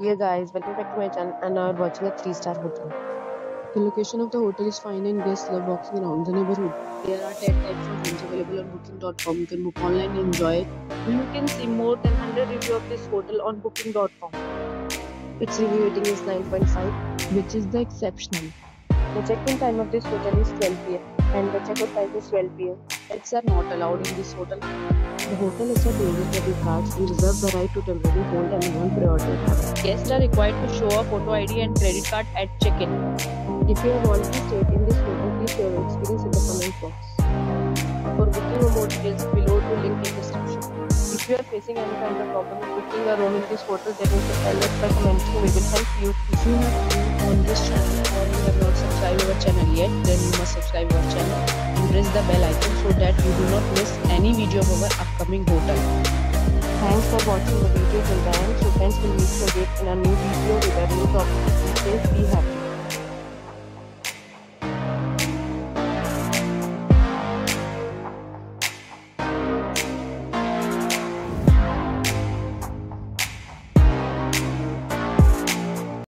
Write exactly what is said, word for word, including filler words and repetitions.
Dear guys, welcome back to my channel and now we're watching a three star hotel. The location of the hotel is fine and guests love walking around the neighborhood. There are ten types of rooms available on booking dot com. You can book online and enjoy it. You can see more than one hundred reviews of this hotel on booking dot com. Its review rating is nine point five, which is the exceptional. The check-in time of this hotel is twelve p m and the check-out time is twelve p m Pets are not allowed in this hotel. The hotel accepts major credit cards and reserves the right to temporarily hold and non-priority. Guests are required to show a photo I D and credit card at check-in. If you have already stayed in this hotel, please share your experience in the comment box. For booking or more details, below to link in description. If you are facing any kind of problem with booking a room in this hotel, then you can tell us by commenting. We will help you. If you have been on this channel or you have not subscribed our channel yet, then you must subscribe our channel and press the bell icon so that you do not miss any video of our upcoming hotel. Thanks for watching the video till the end. So friends, will meet you again in a new video with a new topic.